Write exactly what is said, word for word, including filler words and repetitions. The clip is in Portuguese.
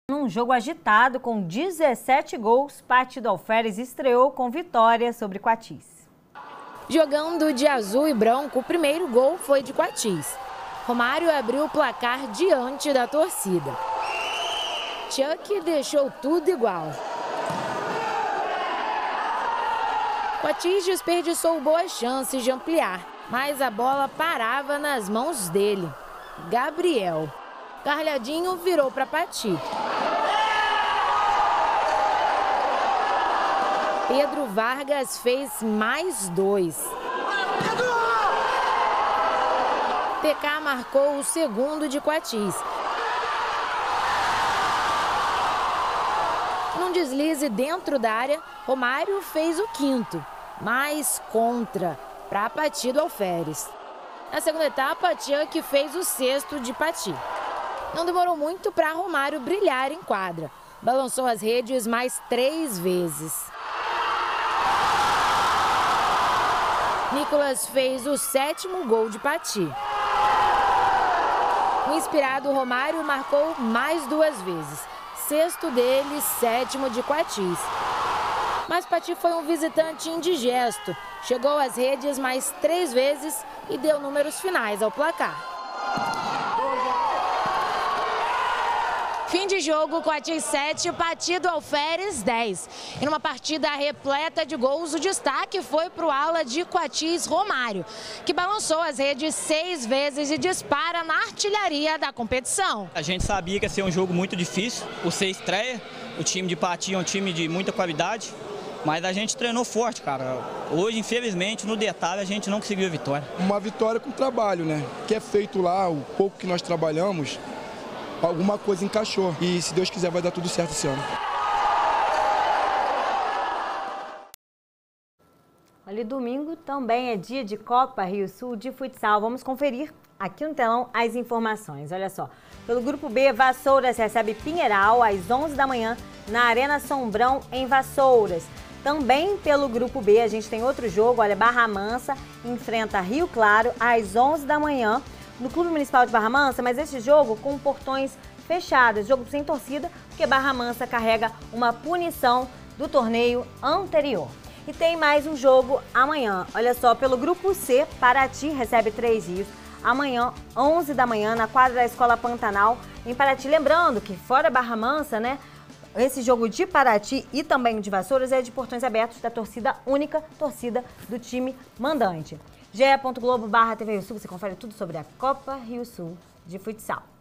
Num jogo agitado com dezessete gols, Partido Alferes estreou com vitória sobre Coatis. Jogando de azul e branco, o primeiro gol foi de Coatis. Romário abriu o placar diante da torcida. Chuck deixou tudo igual. Coatis desperdiçou boas chances de ampliar, mas a bola parava nas mãos dele. Gabriel. Carlhadinho virou para Pati. Pedro Vargas fez mais dois. T K marcou o segundo de Coatis. Num deslize dentro da área, Romário fez o quinto, mas contra, para Partido Alferes. Na segunda etapa, Chuck fez o sexto de Pati. Não demorou muito para Romário brilhar em quadra. Balançou as redes mais três vezes. Nicolas fez o sétimo gol de Pati. O inspirado Romário marcou mais duas vezes. Sexto dele, sétimo de Coatis. Mas Pati foi um visitante indigesto. Chegou às redes mais três vezes e deu números finais ao placar. Fim de jogo, Coatis sete, Partido Alferes dez. E numa partida repleta de gols, o destaque foi para o ala de Coatis, Romário, que balançou as redes seis vezes e dispara na artilharia da competição. A gente sabia que ia ser um jogo muito difícil, por ser estreia. O time de Pati é um time de muita qualidade, mas a gente treinou forte, cara. Hoje, infelizmente, no detalhe, a gente não conseguiu a vitória. Uma vitória com trabalho, né? Que é feito lá, o pouco que nós trabalhamos, alguma coisa encaixou. E se Deus quiser vai dar tudo certo esse ano. Olha, domingo também é dia de Copa Rio Sul de futsal. Vamos conferir aqui no telão as informações. Olha só, pelo grupo B, Vassouras recebe Pinheiral às onze da manhã na Arena Sombrão em Vassouras. Também pelo grupo B a gente tem outro jogo, olha, Barra Mansa enfrenta Rio Claro às onze da manhã. No Clube Municipal de Barra Mansa, mas esse jogo com portões fechados, jogo sem torcida, porque Barra Mansa carrega uma punição do torneio anterior. E tem mais um jogo amanhã, olha só, pelo grupo C, Paraty recebe Três Rios, amanhã, onze da manhã, na quadra da Escola Pantanal, em Paraty. Lembrando que fora Barra Mansa, né, esse jogo de Paraty e também de Vassouras é de portões abertos da torcida única, torcida do time mandante. ge ponto globo barra T V Rio Sul, você confere tudo sobre a Copa Rio Sul de futsal.